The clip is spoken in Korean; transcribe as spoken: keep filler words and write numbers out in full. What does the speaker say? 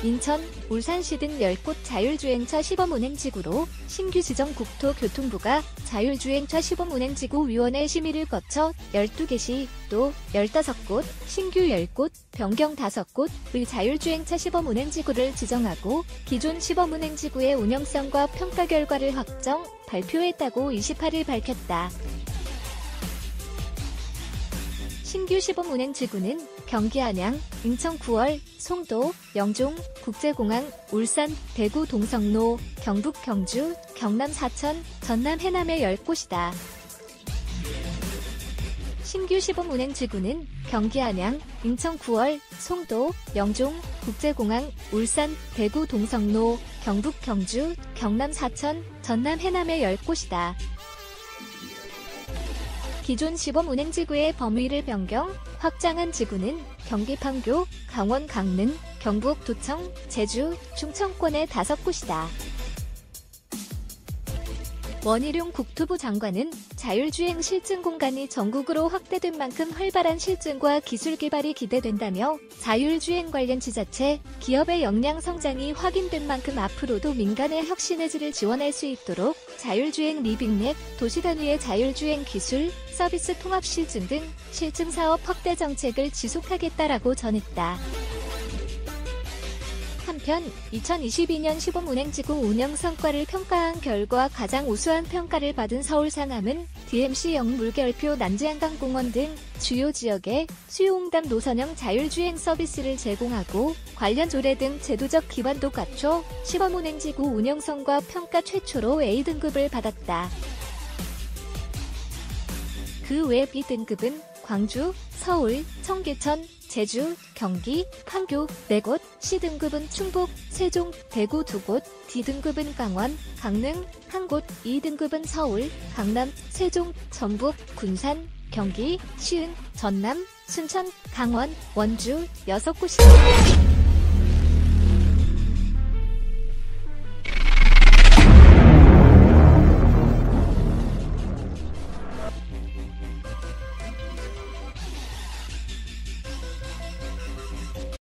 인천, 울산시 등 열 곳 자율주행차 시범 운행지구로 신규 지정 국토교통부가 자율주행차 시범 운행지구 위원회 심의를 거쳐 열두 개시, 또 열다섯 곳, 신규 열 곳, 변경 다섯 곳의 자율주행차 시범 운행지구를 지정하고 기존 시범 운행지구의 운영성과 평가 결과를 확정, 발표했다고 이십팔일 밝혔다. 신규 시범 운행지구는 경기 안양, 인천 구월, 송도, 영종, 국제공항, 울산, 대구 동성로, 경북 경주, 경남 사천, 전남 해남의 열 곳이다. 신규 시범 운행지구는 경기 안양, 인천 구월, 송도, 영종, 국제공항, 울산, 대구 동성로, 경북 경주, 경남 사천, 전남 해남의 열 곳이다. 기존 시범 운행지구의 범위를 변경, 확장한 지구는 경기 판교, 강원 강릉, 경북 도청, 제주, 충청권의 다섯 곳이다. 원희룡 국토부 장관은 자율주행 실증 공간이 전국으로 확대된 만큼 활발한 실증과 기술 개발이 기대된다며 자율주행 관련 지자체, 기업의 역량 성장이 확인된 만큼 앞으로도 민간의 혁신의 질을 지원할 수 있도록 자율주행 리빙랩, 도시 단위의 자율주행 기술, 서비스 통합 실증 등 실증 사업 확대 정책을 지속하겠다라고 전했다. 한편 이천이십이년 시범 운행지구 운영 성과를 평가한 결과 가장 우수한 평가를 받은 서울 상암은 디엠씨형 물결표 난지한강공원 등 주요 지역에 수요응답 노선형 자율주행 서비스를 제공하고 관련 조례 등 제도적 기반도 갖춰 시범 운행지구 운영성과 평가 최초로 에이 등급을 받았다. 그 외 비 등급은 광주, 서울, 청계천, 제주, 경기, 판교 네 곳, 씨 등급은 충북, 세종, 대구 두 곳, 디 등급은 강원, 강릉 한 곳, 이 등급은 서울, 강남, 세종, 전북, 군산, 경기, 시흥, 전남, 순천, 강원, 원주 여섯 곳이다.